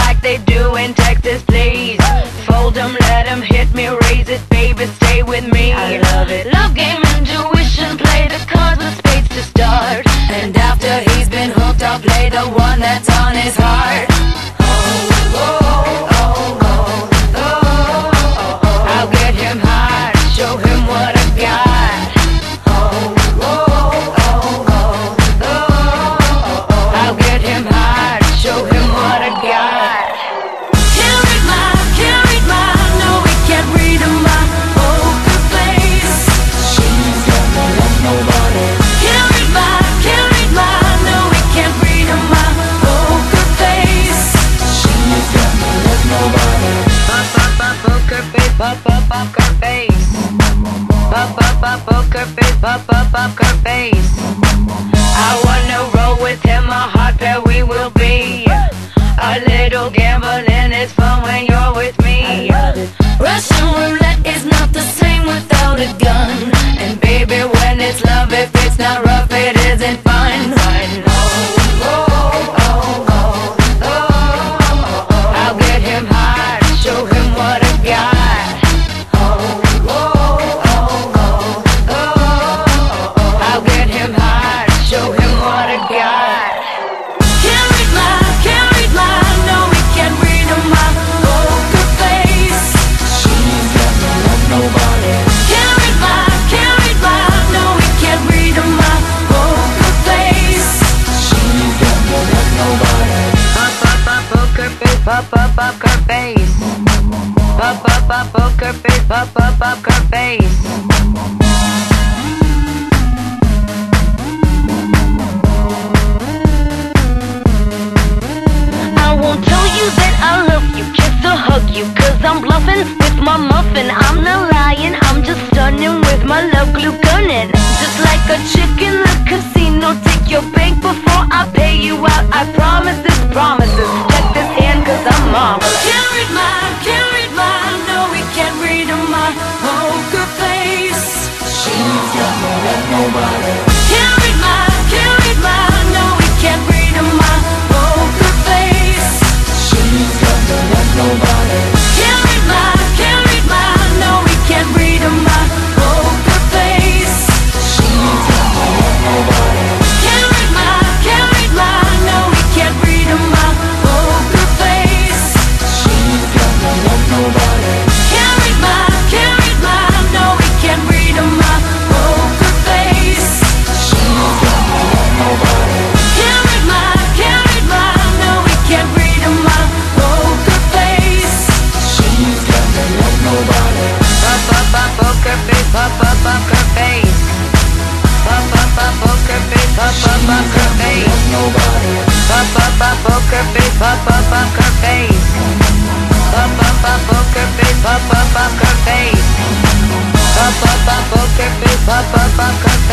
like they do in Texas, please. Fold them, let them hit me, raise it, baby, stay with me. I love it. Love game, intuition, play the cards with spades to start. And after he's been hooked, I'll play the one that's on his heart. Oh, oh, oh, oh, oh, oh, oh. I'll get him high, show him what I got. Oh, oh, oh, oh, oh, oh, oh. I'll get him high, show him what I got. Can't read my, no, we can't read my poker face. She's got me like nobody. Can't read my, no, we can't read my poker face. She's got me like nobody. Poker face, poker face. Poker face, poker face. I wanna roll with him, a hot pair we will be. A little gambling is fun when you're with me. Russian roulette is not the same without a gun. And baby, when it's love, if it's not rough, it isn't fun. Oh, oh, oh, oh, oh, oh, oh. I'll get him high, show him what I got. Oh, oh, oh, oh, oh, oh, oh. I'll get him high, show him what I got. Can't read my, no, we can't read my poker face. She's got me like nobody. Can't read my, no, we can't read my poker face. She's got me like nobody. Poker face, poker face. Poker face, poker face. I won't tell you that I love you, kiss or hug you, cause I'm bluffing with my muffin. I'm not lying, I'm just stunning with my love glue gunning. Just like a chick in the casino, take your bank before I pay you out. I promise this promises. Check this hand cause I'm marvelous. Can't read my, no, we can't read my poker face. She's got me like nobody. Can't read my, no, we can't read my poker face. She's got me like nobody. Can't read my, no, we can't read my poker face. She's got me like nobody. Can't read my, no, we can't read my poker face. She's got me like nobody. Can't read my, no, we can't read my poker face. She's got me like nobody. Can't read my, no, we can't read my poker face. She's got me like nobody. Poker face, poker face. Poker face, poker face. Nobody. Poker face, poker face. Poker face, poker face. Poker face, poker face.